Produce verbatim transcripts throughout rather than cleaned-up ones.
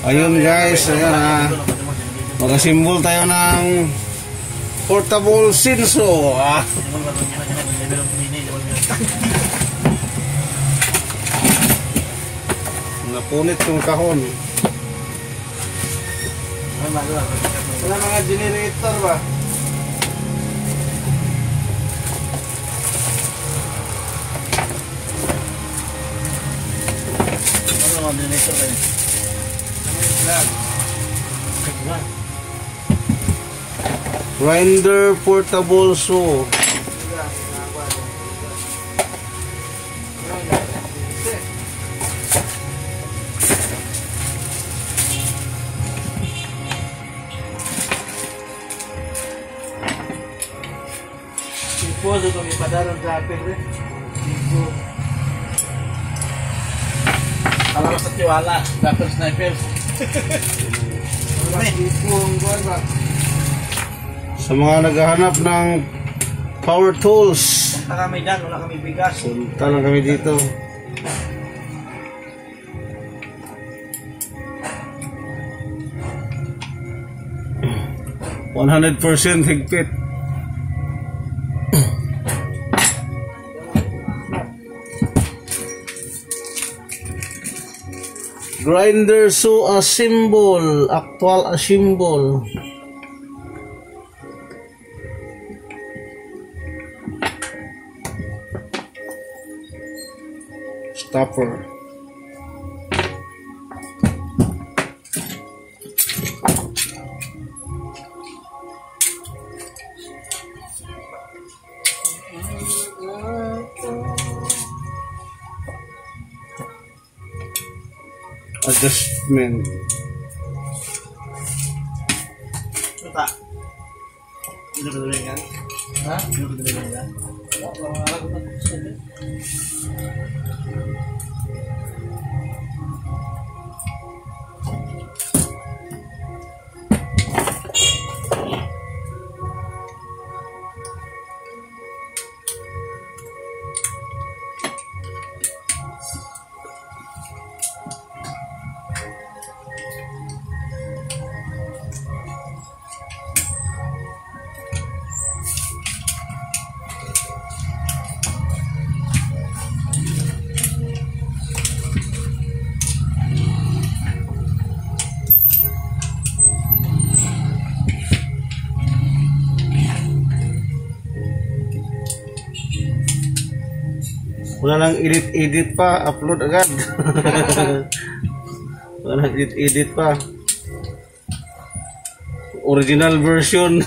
Ayun guys, ayan ha. Magasimbol tayo ng portable sinso. Ah. Napunit yung kahon. Wala mga generator ba? Ano mga generator ba yun? Grinder portable saw. Ipo sa kami padaron sa atin eh. Ipo. Alam sa tiwala, dapat snipers. Sa mga naghahanap ng power tools, punta kami dyan, wala kami bigas. Punta lang kami dito. one hundred percent higpit. Grinder saw a symbol, actual a symbol. Stopper. Adjustment. Ito. Ini betul kan? Hah? Ini betul kan? Oh, lama-lama aku tak wala nang edit-edit pa, upload agad. Wala nang edit-edit pa. Original version.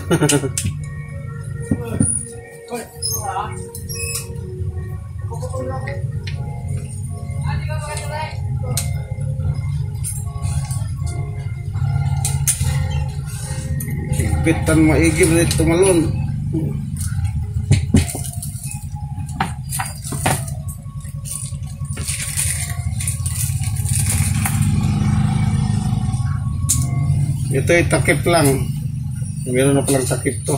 Higpitan maigi ulit tumalon. Ito ay takip lang. Meron na palang takip to.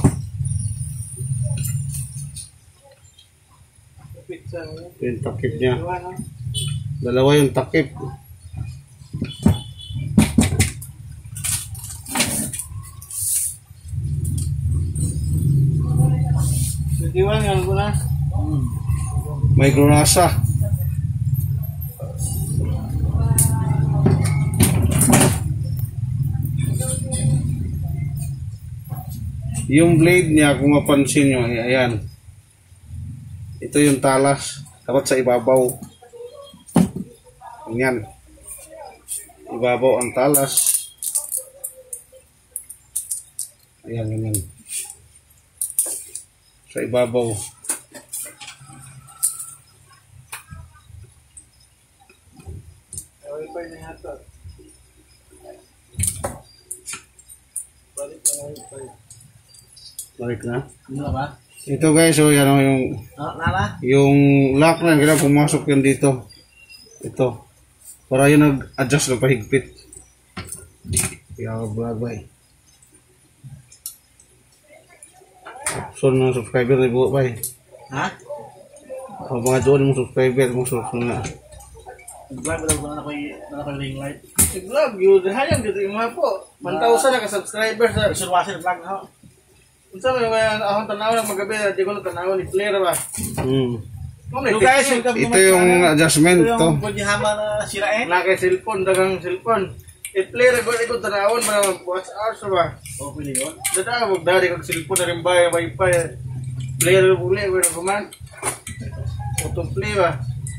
Ito yung takip niya. Dalawa yung takip. May gronasa. Yung blade niya, kung mapansin nyo, ayan. Ito yung talas. Dapat sa ibabaw. Ayan. Ibabaw ang talas. Ayan, ayan. Sa ibabaw. Balik na yata. Balik na yata. Balik na. Ano ba? Ito guys, so yan o yung oh, yung lock na kailangan pumasok yun dito. Ito. Para yun nag-adjust ng pahigpit. Kaya bagay. So ng subscriber na buo ba eh? Ha? Ang mga doon yung subscriber mong subscriber na. Nag-vlog ko lang na ako yung ring light. I-vlog yun. Hayang dito yung mga po. one thousand na ka-subscribers na. Isurwasin vlog na ako. Kung saan may akong tanaw lang magabi, di ko na tanaw ni Claire ba? Hmm. So guys, ito yung adjustment to. Ito yung pagihama na sirain. Nakay cellphone, dagang cellphone. I-Claire ko ito tanawon para mag-watch hours ba? O, pili yun. Dada, magdari kag cellphone na rin ba yung wifi. Claire ko ulit, wala kuman. Autoplay ba?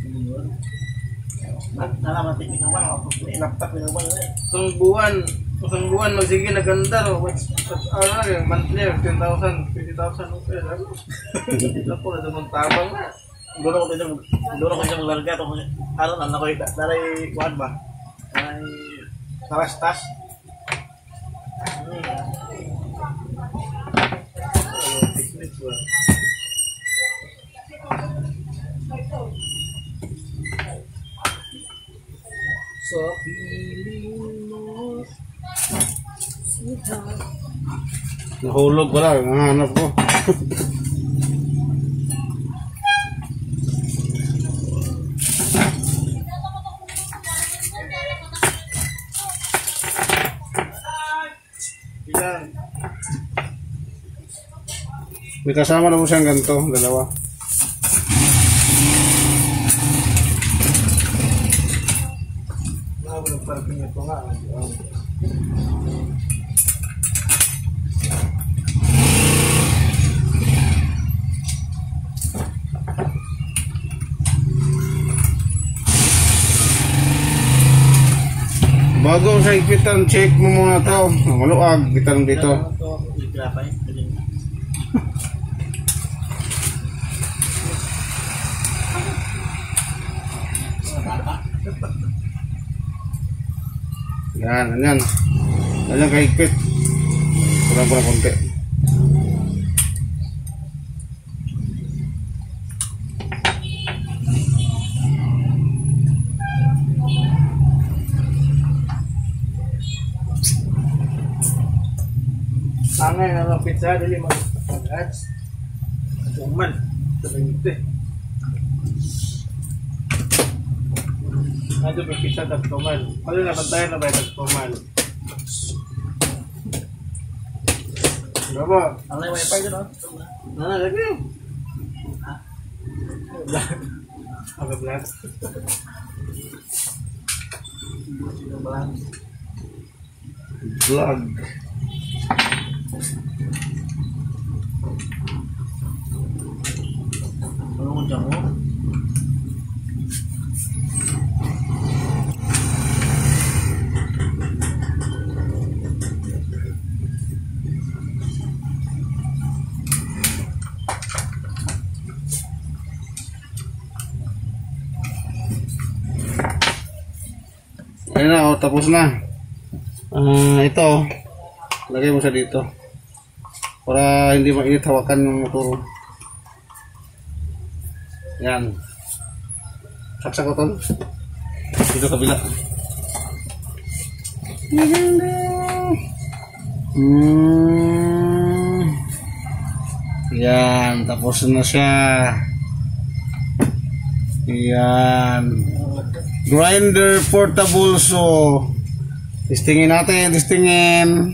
Nalaman teknik naman, autoplay, laptop na naman. Isang buwan, isang buwan magsige na ganda ro. Ano na rin, monthly, ten thousand, twenty thousand. Okay, ito po, ito mong tabang na. Doon ako dito, doon ako dito maglarga. Ano na, nakoy, dalay, kuhan ba? Dalay, tarastas. Hmm. Teknik ba? So, piling mo. Nahulog pala, nahanap ko. Ilan? May kasama na mo siyang ganito, dalawa. Parking ito nga. Bago sa ipitan, check mo muna to. Maluag, bitan dito. Yan, ganyan. Ganyan kahigpit. Kurang kurang konti. Angay na lang pizza, dili mag-ads. Tuman, sabay-ite. Ano ba pizza at tuman? Ano na bantayan na ba yung tuman? Ano ba? Ano yung wifi dyan, no? Ano, lagi yun? Aga vlog. Vlog. Ano mo dyan mo? Ayun na, oh, tapos na. Uh, ito, lagay mo sa dito. Para hindi mainit hawakan yung motor. Yan. Saksak ko to. Dito kabila. Hmm. Yan, tapos na siya. Yan. Grinder portable, so testingin natin, testingin.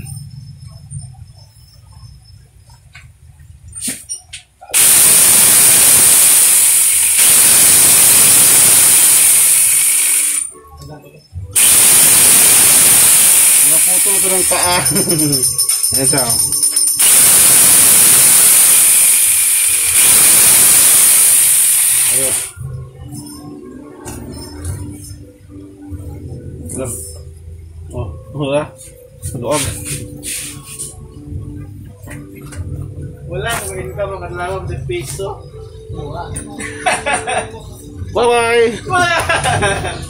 Naputol ko ng paa. Ayan siya. Ayun. Oh, wala. Loob. Wala, kung ka mga lawag sa piso. Wala. Bye-bye!